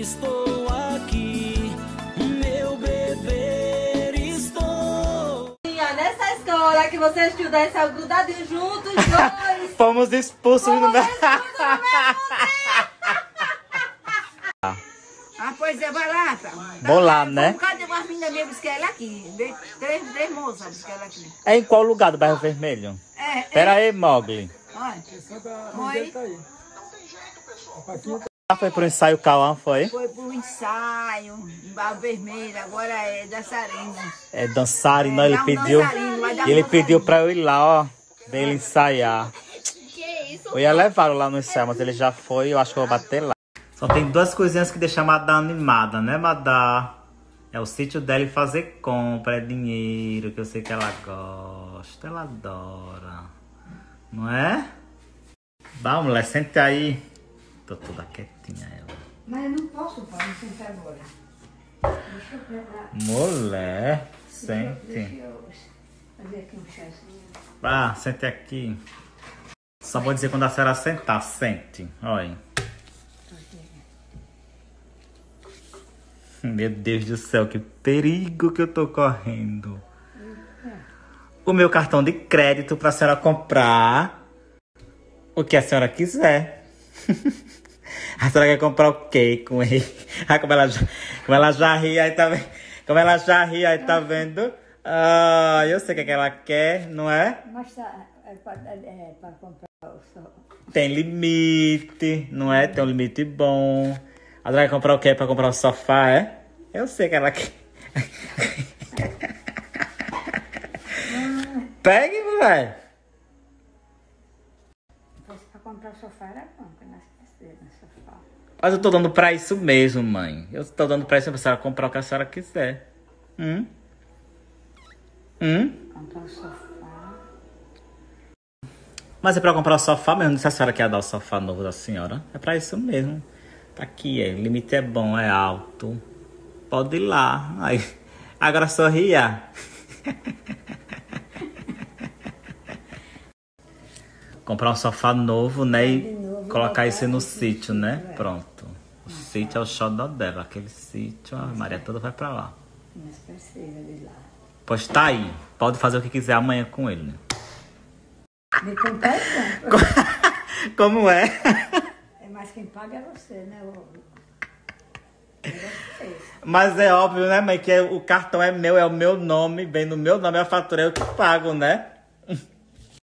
estou aqui, meu bebê, estou. Nessa escola que você estuda, são grudadinhos juntos, dois. Fomos expulsos no meu... Ah, pois é, vai lá, tá? Vou lá, né? Cadê uma menina minha buscar ela aqui? Três moças buscar ela aqui. É em qual lugar do bairro Vermelho? Pera aí, Mogli. Olha. Oi. Foi pro ensaio Cauã, foi? Foi pro ensaio, em Barro Vermelho, agora é dançarino. É dançarino, ele dá um pediu. dançarino, vai dar um Ele dançarino. pediu pra eu ir lá, ó. Dele ensaiar. Que isso? Eu ia levar lá no ensaio, mas ele já foi, eu acho que eu vou bater lá. Só tem duas coisinhas que deixam a Madá animada, né, Madá? É o sítio dela e fazer compra, é dinheiro, que eu sei que ela gosta, ela adora. Não é? Vá, mulher, sente aí. Tô toda quietinha, ela. Mas eu não posso, pai, não sentar agora. Deixa eu pegar. Mulher, sente. Deixa eu fazer aqui um chazinho. Ah, sente aqui. Só vou dizer quando a senhora sentar, sente. Olha. Meu Deus do céu, que perigo que eu tô correndo. O meu cartão de crédito pra senhora comprar o que a senhora quiser. A senhora quer comprar o quê com ele? Ah, como ela já ri, aí tá vendo? Como ela já ri, aí tá vendo? Ah, eu sei o que ela quer, não é? Mas tá, é pra comprar o sol. Tem limite, não é? Tem um limite bom. A senhora quer comprar o quê? Pra comprar o sofá, é? Eu sei que ela quer. Pegue, mulher. Pra comprar o sofá era bom, que nós precisamos do sofá. Mas eu tô dando pra isso mesmo, mãe. Eu tô dando pra isso pra senhora comprar o que a senhora quiser. Comprar o sofá. Mas é pra comprar o sofá mesmo. Se a senhora quer dar o sofá novo da senhora, é pra isso mesmo. Tá aqui, o limite é bom, é alto. Pode ir lá. Aí. Agora sorria. Comprar um sofá novo, né? E colocar isso no sítio, né? Pronto. O sítio é o xodó dela. Aquele sítio, a Maria toda vai pra lá. Mas precisa de lá. Pois tá aí. Pode fazer o que quiser amanhã com ele. Me comprar é bom. Como é? Mas quem paga é você, né? É você. Mas é óbvio, né, mãe? Que o cartão é meu, é o meu nome. Vem no meu nome, a fatura é eu que pago, né?